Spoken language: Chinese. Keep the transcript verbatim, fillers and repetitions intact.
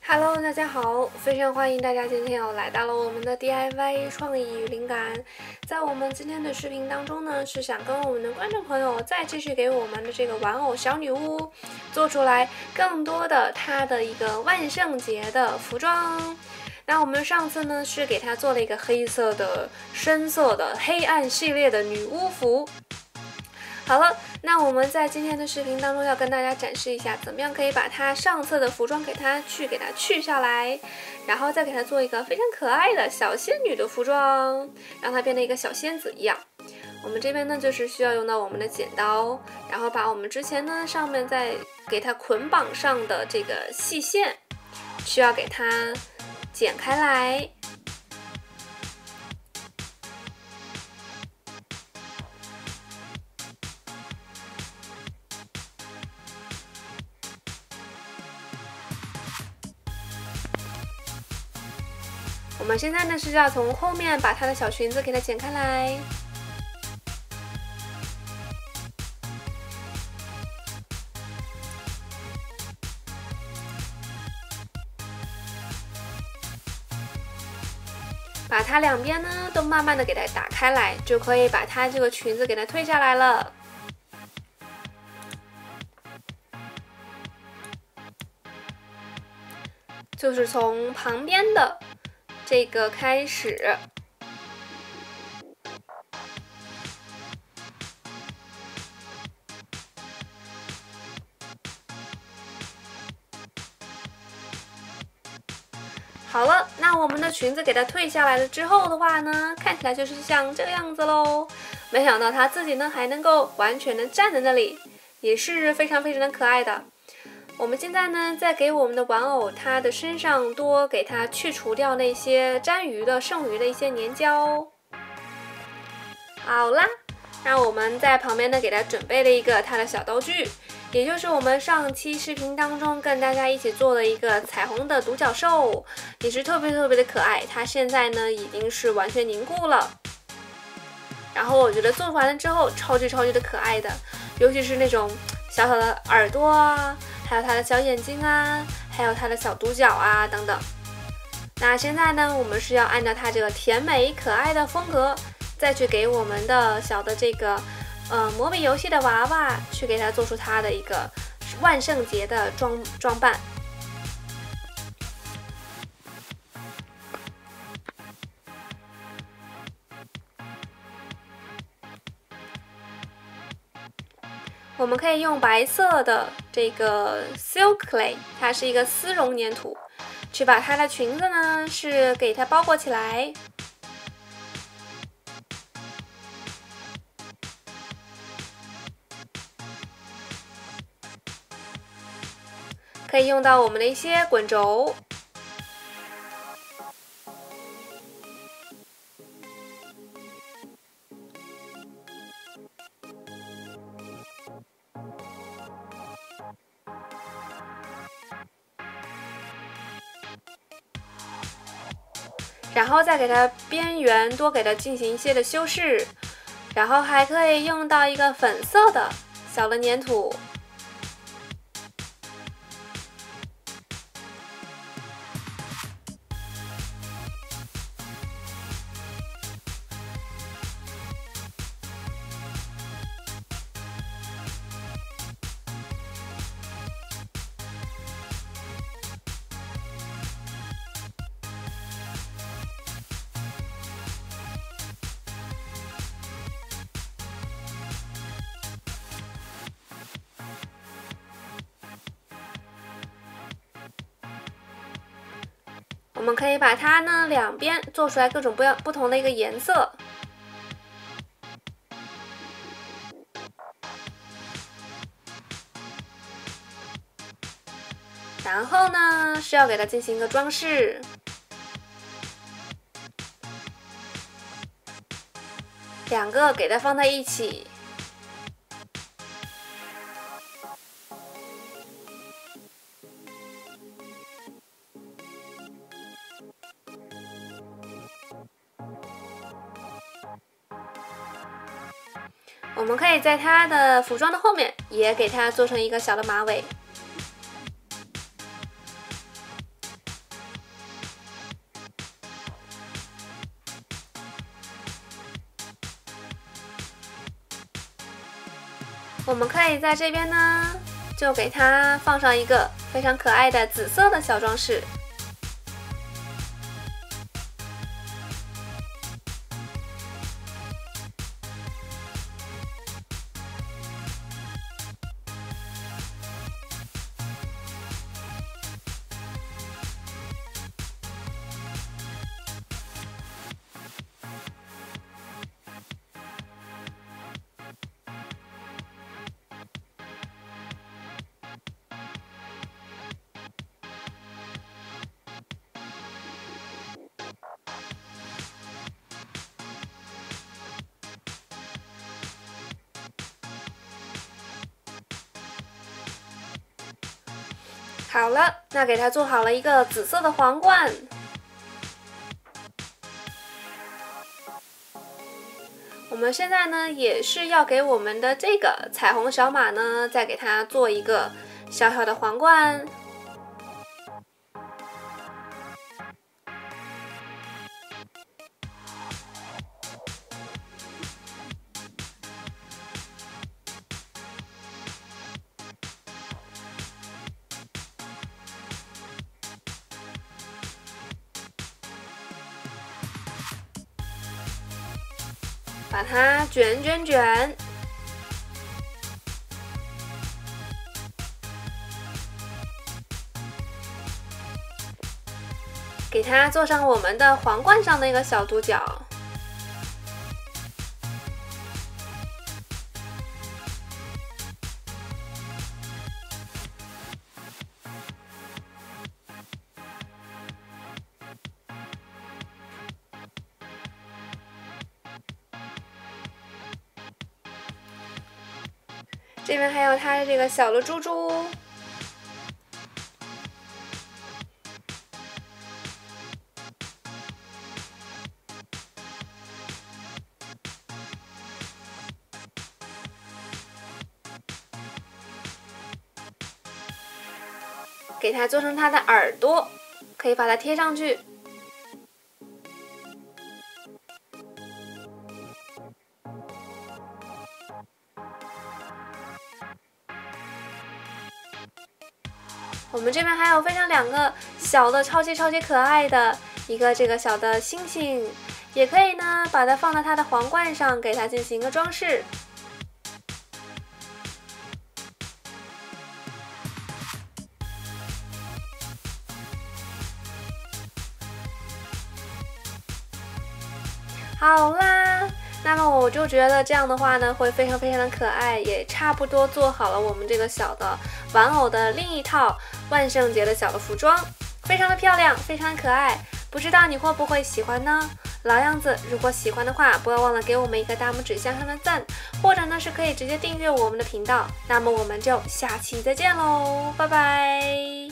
Hello， 大家好，非常欢迎大家今天又来到了我们的 D I Y 创意与灵感。在我们今天的视频当中呢，是想跟我们的观众朋友再继续给我们的这个玩偶小女巫做出来更多的她的一个万圣节的服装。那我们上次呢是给她做了一个黑色的深色的黑暗系列的女巫服。好了，那我们在今天的视频当中要跟大家展示一下，怎么样可以把它上次的服装给它去给它去下来，然后再给它做一个非常可爱的小仙女的服装，让它变得一个小仙子一样。我们这边呢就是需要用到我们的剪刀，然后把我们之前呢上面再给它捆绑上的这个细线，需要给它剪开来。我们现在呢是要从后面把她的小裙子给它剪开来，把它两边呢都慢慢的给它打开来，就可以把它这个裙子给它推下来了。就是从旁边的这个开始，好了，那我们的裙子给它退下来了之后的话呢，看起来就是像这个样子喽。没想到它自己呢还能够完全的站在那里，也是非常非常的可爱的。我们现在呢，再给我们的玩偶它的身上多给它去除掉那些沾余的剩余的一些粘胶。好啦，那我们在旁边呢给它准备了一个它的小道具，也就是我们上期视频当中跟大家一起做的一个彩虹的独角兽，也是特别特别的可爱。它现在呢已经是完全凝固了，然后我觉得做完了之后超级超级的可爱的，尤其是那种小小的耳朵啊，还有它的小眼睛啊，还有它的小独角啊等等。那现在呢，我们是要按照它这个甜美可爱的风格，再去给我们的小的这个呃魔笔游戏的娃娃，去给它做出它的一个万圣节的装装扮。我们可以用白色的这个 silk clay， 它是一个丝绒粘土，去把它的裙子呢是给它包裹起来。可以用到我们的一些滚轴。然后再给它边缘多给它进行一些的修饰，然后还可以用到一个粉色的小的粘土。我们可以把它呢两边做出来各种不要不同的一个颜色，然后呢是要给它进行一个装饰。两个给它放在一起。我们可以在它的服装的后面也给它做成一个小的马尾。 我们可以在这边呢，就给它放上一个非常可爱的紫色的小装饰。好了，那给它做好了一个紫色的皇冠。我们现在呢，也是要给我们的这个彩虹小马呢，再给它做一个小小的皇冠。把它卷卷卷，给它做上我们的皇冠上的一个小独角。这边还有它的这个小的猪猪，给它做成它的耳朵，可以把它贴上去。我们这边还有非常两个小的超级超级可爱的一个这个小的星星，也可以呢把它放到它的皇冠上，给它进行一个装饰。好啦，那么我就觉得这样的话呢，会非常非常的可爱，也差不多做好了我们这个小的玩偶的另一套万圣节的小的服装，非常的漂亮，非常的可爱，不知道你会不会喜欢呢？老样子，如果喜欢的话，不要忘了给我们一个大拇指向上的赞，或者呢是可以直接订阅我们的频道。那么我们就下期再见喽，拜拜。